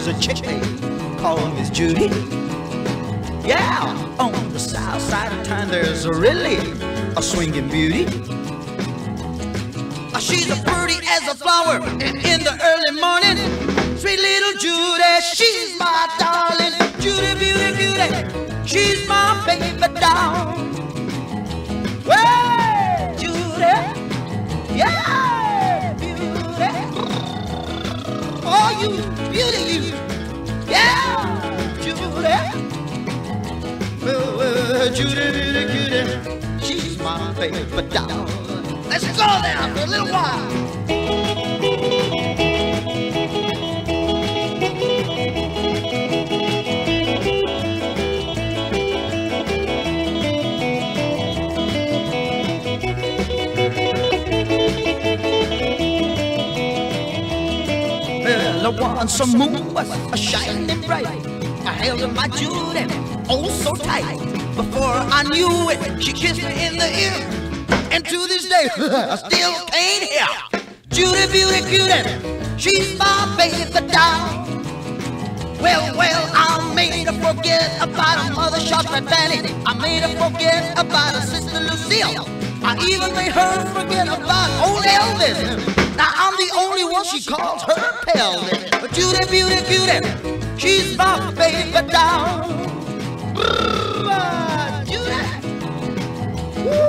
a chick they call Miss Judy. Yeah, on the south side of town there's really a swinging beauty. She's as pretty as a flower in the early morning. Sweet little Judy, she's my darling. Judy, beauty, beauty, she's my baby doll. Well, Judy, yeah, beauty. Oh, you, beauty, you, yeah, Judy. Well, Judy, beauty, beauty, she's my baby doll. Let's go there for a little while. Well, once the moon was shining bright, I held my Judy oh so tight. Before I knew it, she kissed me in the ear. And to this day, I still can't hear. Judy, beauty, cutie, she's my baby doll. Well, I made her forget about her mother, Charly Fanny. I made her forget about her sister Lucille. I even made her forget about old Elvis. Now I'm the only one she calls her pelvis. But Judy, beauty, cutie, she's my baby doll. Judy. Woo.